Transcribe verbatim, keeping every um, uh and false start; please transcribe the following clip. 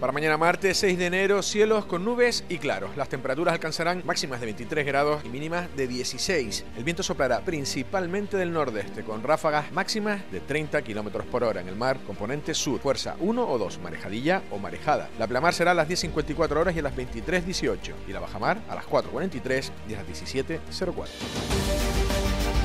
Para mañana martes seis de enero, cielos con nubes y claros. Las temperaturas alcanzarán máximas de veintitrés grados y mínimas de dieciséis. El viento soplará principalmente del nordeste, con ráfagas máximas de treinta kilómetros por hora. En el mar, componente sur, fuerza uno o dos, marejadilla o marejada. La pleamar será a las diez cincuenta y cuatro horas y a las veintitrés dieciocho. Y la bajamar a las cuatro cuarenta y tres y a las diecisiete cero cuatro.